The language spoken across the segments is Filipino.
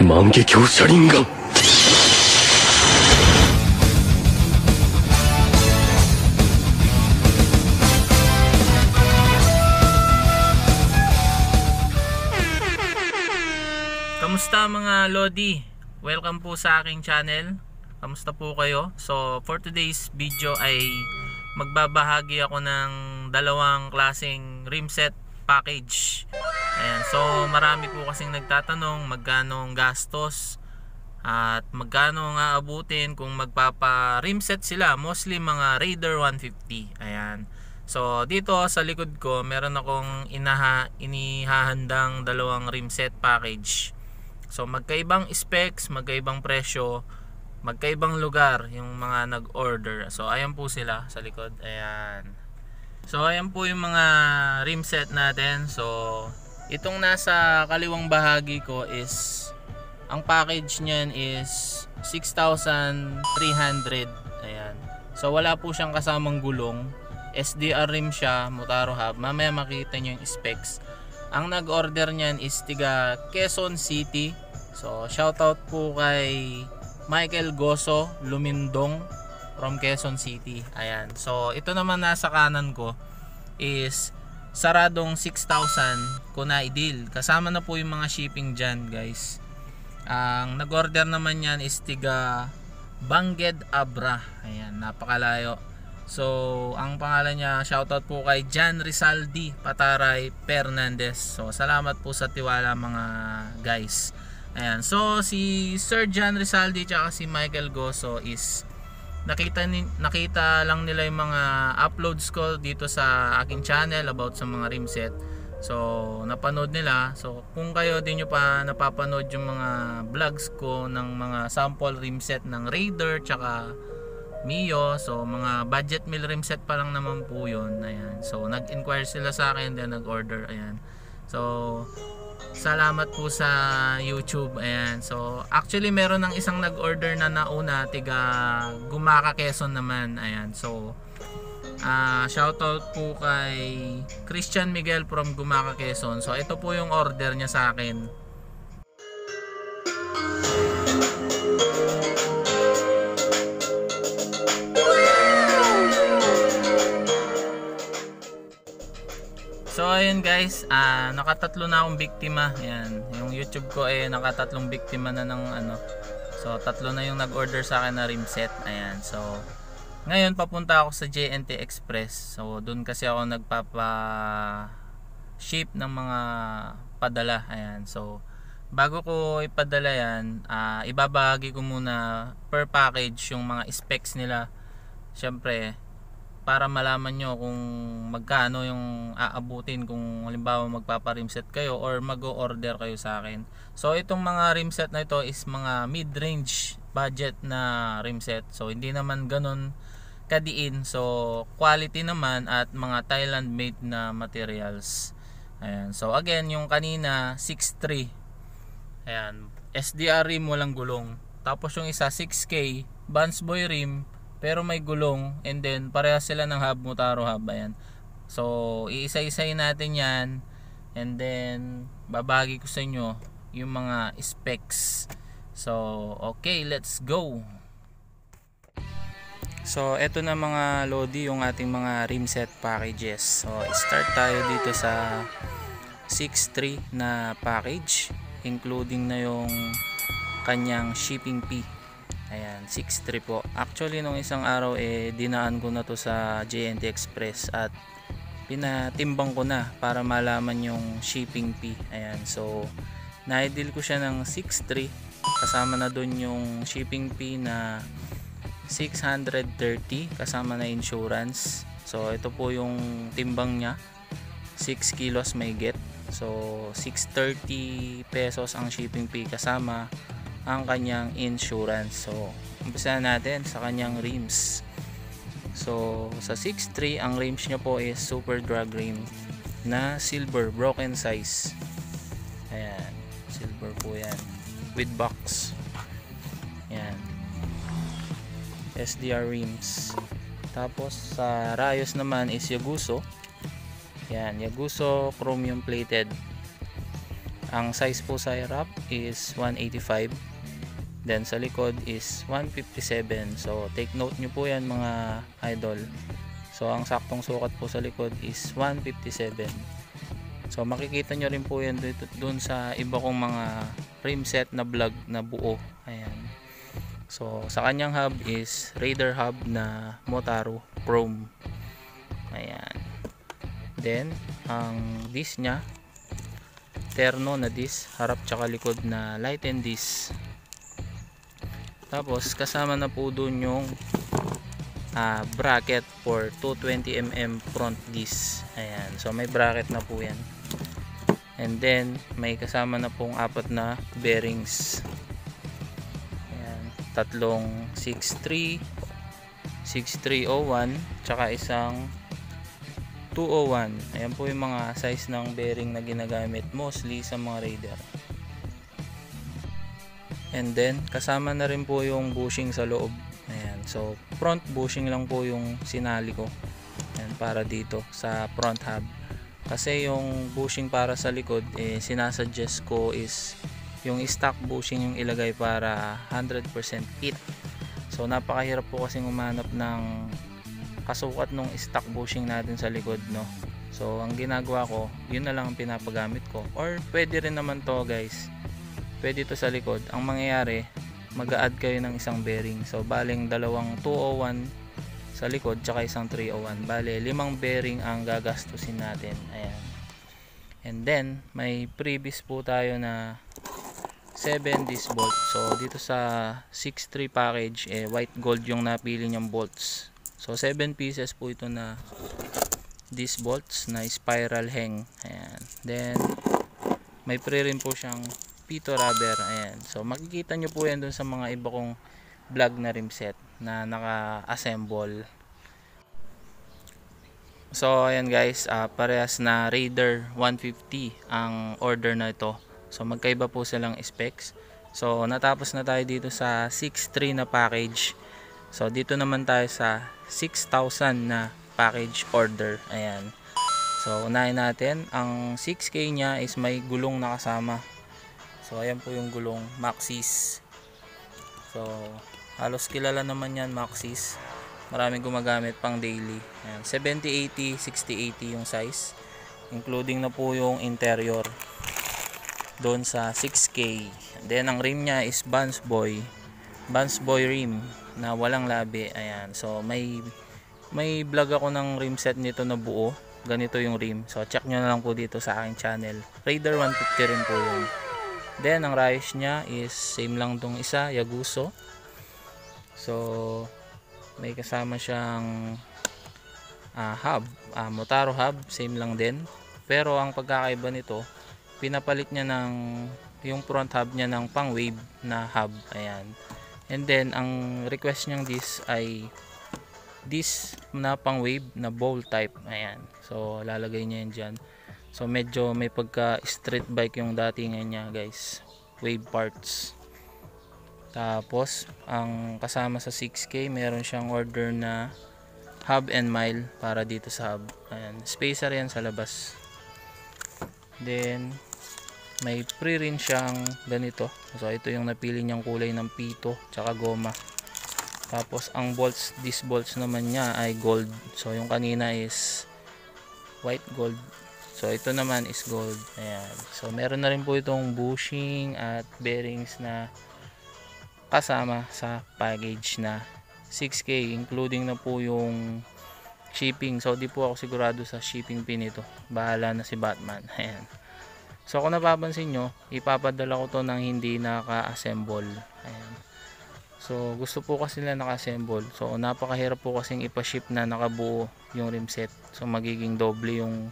万華鏡車輪眼。 Kamusta mga Lodi? Welcome po sa aking channel. Kamusta po kayo? So for today's video ay magbabahagi ako ng dalawang klaseng rim set package. Ayan, so marami po kasing nagtatanong magkano ang gastos at magkano nga abutin kung magpapa rim set sila, mostly mga Raider 150. Ayan. So dito sa likod ko meron akong inihahandang dalawang rim set package. So magkaibang specs, magkaibang presyo, magkaibang lugar yung mga nag-order. So ayan po sila sa likod. Ayan. So ayan po yung mga rim set natin. So itong nasa kaliwang bahagi ko is ang package niyan is 6,300. Ayan. So wala po siyang kasamang gulong. SDR rim siya, Motaro hub. Mamaya makita niyo yung specs. Ang nag-order niyan is tiga Quezon City. So shoutout po kay Michael Goso Lumindong from Quezon City. Ayan. So ito naman nasa kanan ko is saradong 6,000 ko na i-deal. Kasama na po yung mga shipping dyan, guys. Ang nag-order naman yan is tiga Bangged Abra. Ayan, napakalayo. So ang pangalan niya, shoutout po kay Jan Rizaldi Pataray Fernandez. So salamat po sa tiwala mga guys. Ayan, so si Sir Jan Rizaldi at si Michael Goso is nakita lang nila yung mga uploads ko dito sa aking channel about sa mga rim set. So napanood nila. So kung kayo din nyo pa napapanood yung mga vlogs ko ng mga sample rim set ng Raider tsaka Mio, so mga budget meal rim set pa lang naman po yun. Ayan. So nag-inquire sila sa akin, then nag-order. Ayan. So salamat po sa YouTube. Ayan. So actually meron ng isang nag-order na nauna, tiga Gumaka Quezon naman. Ayan. So shoutout po kay Christian Miguel from Gumaka Quezon. So ito po yung order niya sa akin. So ayun guys, nakatatlo na akong biktima. Ayan, yung YouTube ko nakatatlong biktima na ng ano. So tatlo na yung nag-order sa akin na rim set. Ayan. So ngayon papunta ako sa JNT Express. So doon kasi ako nagpapa-ship ng mga padala. Ayan. So bago ko ipadala yan, ibabahagi ko muna per package yung mga specs nila. Syempre para malaman nyo kung magkano yung aabutin kung halimbawa magpapa-rim set kayo or mag-o-order kayo sa akin. So itong mga rim set na ito is mga mid-range budget na rim set. So hindi naman ganun kadiin. So quality naman at mga Thailand made na materials. Ayan. So again, yung kanina 6.3. Ayan, SDR rim walang gulong. Tapos yung isa 6K Vans Boy rim pero may gulong, and then parehas sila ng hub, Motaro hub. Ayan. So iisa-isay natin yan, and then babagi ko sa inyo yung mga specs. So okay, let's go. So eto na mga Lodi yung ating mga rim set packages. So start tayo dito sa 6.3 na package, including na yung kanyang shipping fee. Ayan, 6.3 po. Actually nung isang araw dinaan ko na to sa JNT Express at pinatimbang ko na para malaman yung shipping fee. Ayan, so na-deal ko siya ng 6.3, kasama na dun yung shipping fee na 630 kasama na insurance. So ito po yung timbang niya, 6 kilos may get. So 630 pesos ang shipping fee kasama ang kanyang insurance. So umpisa natin sa kanyang rims. So sa 6.3 ang rims niya po is super drag rim na silver broken size. Ayan, silver po yan with box. Ayan, SDR rims. Tapos sa rayos naman is Yaguso. Ayan, Yaguso chromium plated. Ang size po sa harap is 185. Then sa likod is 157. So take note nyo po yan mga idol. So ang saktong sukat po sa likod is 157. So makikita nyo rin po yan dun sa iba kong mga rim set na vlog na buo. Ayan. So sa kanyang hub is Raider hub na Motaro Chrome. Ayan. Then ang disc nya terno na disc, harap tsaka likod na lighten disc. Tapos kasama na po dun yung bracket for 220mm front disc. Ayan. So may bracket na po yan. And then may kasama na pong 4 na bearings. Ayan. Tatlong 63, 6301 tsaka isang 201. Ayan po yung mga size ng bearing na ginagamit mostly sa mga Raider. And then kasama na rin po yung bushing sa loob. Ayan. So front bushing lang po yung sinali ko. Ayan, para dito sa front hub. Kasi yung bushing para sa likod sinasuggest ko is yung stock bushing yung ilagay para 100% fit. So napakahirap po kasing umanap ng kasukat nung stock bushing natin sa likod, no. So ang ginagawa ko, yun na lang ang pinapagamit ko. Or pwede rin naman to guys, pwede to sa likod. Ang mangyayari, mag-a-add kayo ng isang bearing. So baling dalawang 201 sa likod tsaka isang 301. Bale 5 bearing ang gagastusin natin. Ayan. And then may previous po tayo na 7 disc bolt. So dito sa 6.3 package white gold yung napili niyang bolts. So 7 pieces po ito na disc bolts na spiral hang. Ayan. Then may pre rin po siyang pito rubber. Ayan. So makikita nyo po yan dun sa mga iba kong vlog na rim set na naka-assemble. So ayan guys, parehas na Raider 150 ang order na ito. So magkaiba po silang specs. So natapos na tayo dito sa 6.3 na package. So dito naman tayo sa 6,000 na package order. Ayan. So unahin natin, ang 6K nya is may gulong na kasama. So ayan po yung gulong Maxxis. So halos kilala naman yan Maxxis. Maraming gumagamit pang daily. Ayan. 70-80, 60-80 yung size. Including na po yung interior doon sa 6K. Then ang rim nya is Vans Boy rim na walang labi. Ayan. So may vlog ako ng rim set nito na buo. Ganito yung rim. So check nyo na lang po dito sa aking channel. Raider 150 rin po yun. Then ang rayos nya is same lang tong isa, Yaguso. So may kasama siyang hub, Motaro hub, same lang din. Pero ang pagkakaiba nito, pinapalit niya ng yung front hub niya ng pang wave na hub. Ayan. And then ang request niyang disc ay disc na pang wave na bowl type. Ayan. So lalagay niya yan dyan. So medyo may pagka street bike yung datingan niya guys, wave parts. Tapos ang kasama sa 6K, meron siyang order na hub and mile para dito sa hub. Ayan. Spacer yan sa labas. Then may pre rin siyang ganito. So ito yung napili niyang kulay ng pito tsaka goma. Tapos ang bolts, disc bolts naman niya ay gold. So yung kanina is white gold. So ito naman is gold. Ayan. So meron na rin po itong bushing at bearings na kasama sa package na 6K, including na po yung shipping. So di po ako sigurado sa shipping fee nito. Bahala na si Batman. Ayan. So kung napapansin nyo, ipapadala ko to ng hindi naka-assemble. Ayan. So gusto po kasi nila naka-assemble. So napakahirap po kasing ipa-ship na nakabuo yung rim set. So magiging doble yung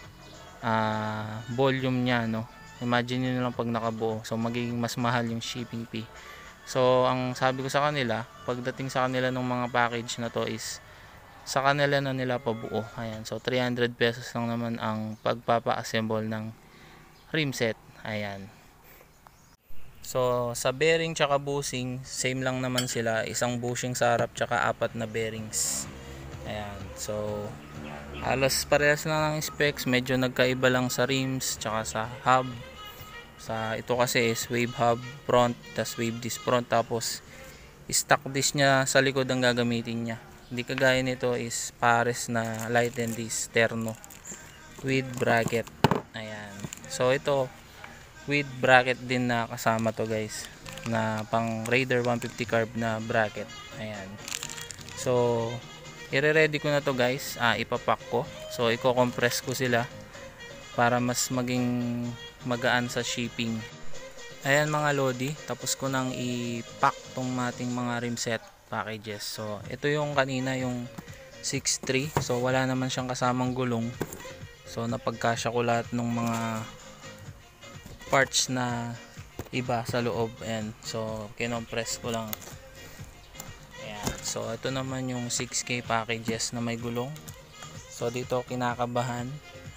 volume nya, no. Imagine nyo lang pag nakabuo. So magiging mas mahal yung shipping fee. So ang sabi ko sa kanila, pagdating sa kanila ng mga package na to is sa kanila na nila pabuo. Ayan. So 300 pesos lang naman ang pagpapa-assemble ng rim set. Ayan. So sa bearing tsaka bushing, same lang naman sila. Isang bushing sa harap tsaka 4 na bearings. Ayan. So halos parehas lang ng specs. Medyo nagkaiba lang sa rims tsaka sa hub. Ito kasi is wave hub front, tas wave disc front, tapos stock disc niya sa likod ang gagamitin niya. Hindi kagaya nito is pares na light and disc terno with bracket. Ayan. So ito with bracket din na kasama to guys, na pang Raider 150 carb na bracket. Ayan. So i-ready ko na to guys, ipapack ko. So i-compress ko sila para mas maging magaan sa shipping. Ayan mga lodi, tapos ko nang i-pack tong ating mga rim set packages. So ito yung kanina yung 6.3, so wala naman siyang kasamang gulong. So napagkasya ko lahat ng mga parts na iba sa loob. Ayan. So kinompress ko lang. Ayan. So ito naman yung 6K packages na may gulong. So dito kinakabahan,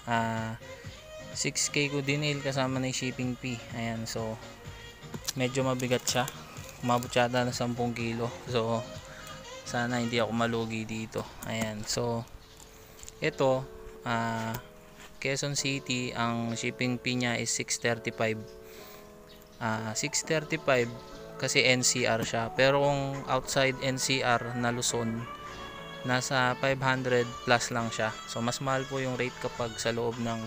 6K ko din kasama na yung shipping fee. Ayan. So medyo mabigat siya, umabot yata na 10 kilo. So sana hindi ako malugi dito. Ayan. So ito Quezon City, ang shipping fee niya is 635. 635 kasi NCR siya, pero kung outside NCR na Luzon, nasa 500 plus lang siya. So mas mahal po yung rate kapag sa loob ng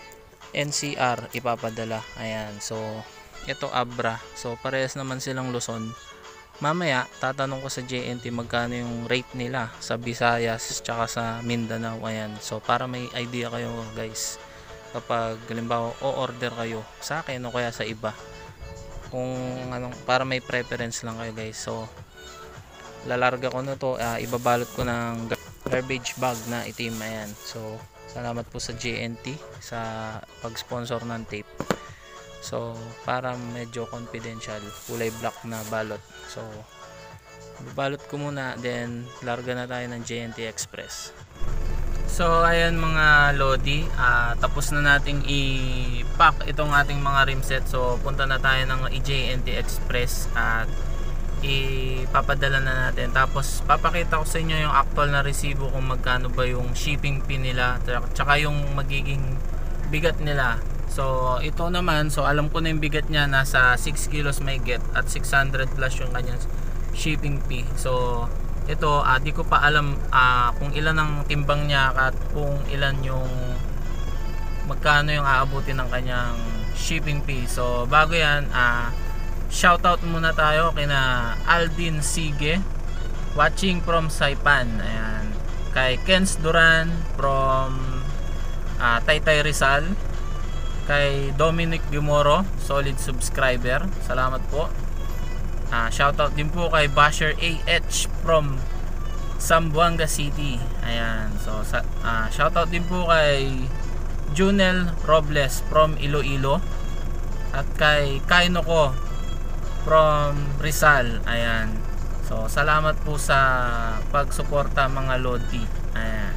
NCR ipapadala. Ayan. So ito Abra, so parehas naman silang Luzon. Mamaya tatanong ko sa JNT magkano yung rate nila sa Visayas tsaka sa Mindanao. Ayan. So para may idea kayo guys, kapag halimbawa o-order kayo sa akin o kaya sa iba, kung anong, para may preference lang kayo guys. So lalarga ko na to, ibabalot ko ng garbage bag na itim. Ayan. So salamat po sa JNT sa pag-sponsor ng tape. So para medyo confidential, kulay black na balot. So balot ko muna, then larga na tayo ng JNT Express. So ayan mga lodi, tapos na nating i-pack itong ating mga rim set. So punta na tayo ng JNT Express at ipapadala na natin. Tapos papakita ko sa inyo yung actual na resibo kung magkano ba yung shipping fee nila, tsaka yung magiging bigat nila. So ito naman, so alam ko na yung bigat niya, nasa 6 kilos may get at 600 plus yung kanyang shipping fee. So ito, di ko pa alam kung ilan ang timbang niya at kung ilan yung magkano yung aabutin ng kanyang shipping fee. So bago yan, shoutout muna tayo kina Aldin Sige, watching from Saipan. Ayan. Kay Kens Duran from Taytay Rizal, kay Dominic Gumoro, solid subscriber, salamat po. Shoutout din po kay Basher AH from Zamboanga City. Ayan. So shoutout din po kay Junel Robles from Iloilo at kay Kainoko from Rizal. Ayan. So salamat po sa pagsuporta mga lodi. Ayan.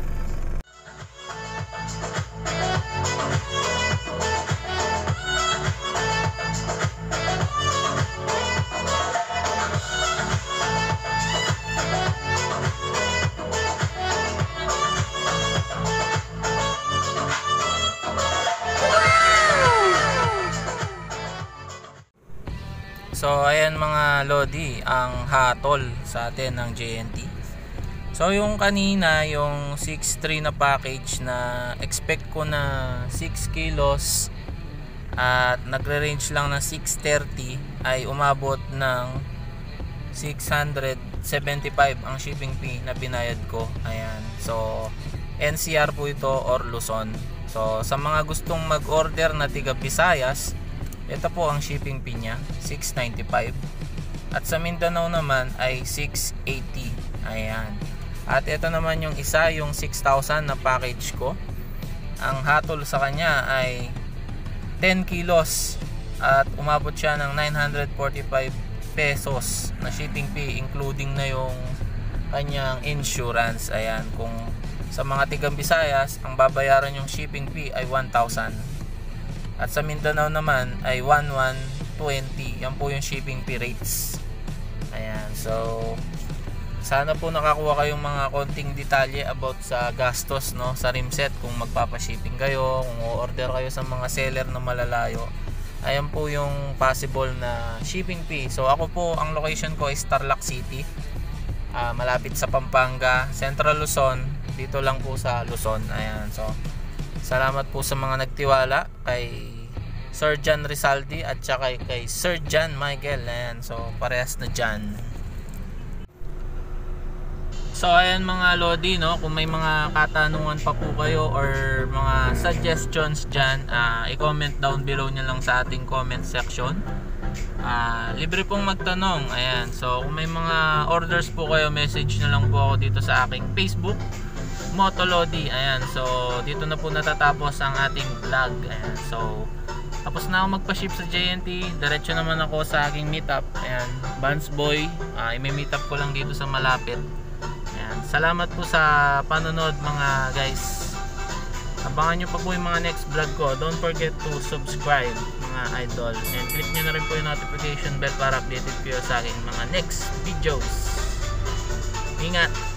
So ayan mga lodi, ang hatol sa atin ng JNT. So yung kanina, yung 6.3 na package na expect ko na 6 kilos at nagre-range lang ng 630 ay umabot ng 675 ang shipping fee na binayad ko. Ayan. So NCR po ito or Luzon. So sa mga gustong mag-order na tiga Visayas, ito po ang shipping fee niya, 695. At sa Mindanao naman ay 680. Ayan. At ito naman yung isa, yung 6,000 na package ko. Ang hatol sa kanya ay 10 kilos at umabot siya ng 945 pesos na shipping fee, including na yung kanyang insurance. Ayan. Kung sa mga tigang Visayas, ang babayaran yung shipping fee ay 1,000. At sa Mindanao naman ay 1,120. Yan po yung shipping fee rates. Ayan. So sana po nakakuha kayong mga konting detalye about sa gastos, no, sa rim set. Kung magpapa-shipping kayo, kung o-order kayo sa mga seller na malalayo, ayan po yung possible na shipping fee. So ako po, ang location ko is Tarlac City, malapit sa Pampanga, Central Luzon, dito lang po sa Luzon. Ayan, so salamat po sa mga nagtiwala kay Sir John Rizaldi at saka kay Sir John Michael. Ayan, so parehas na John. So ayan mga Lodi, no, kung may mga katanungan pa po kayo or mga suggestions dyan, i-comment down below nyo lang sa ating comment section. Libre pong magtanong. Ayan, so kung may mga orders po kayo, message nyo lang po ako dito sa aking Facebook, Moto Lodi. Ayan, so dito na po natatapos ang ating vlog. Ayan, so tapos na ako magpa-ship sa JNT. Diretso naman ako sa aking meetup. Ayan, Vans Boy. I-meet up ko lang dito sa malapit. Ayan, salamat po sa panonood mga guys. Abangan nyo pa po yung mga next vlog ko. Don't forget to subscribe mga idol. And click nyo na rin po yung notification bell para updated kayo sa aking mga next videos. Ingat!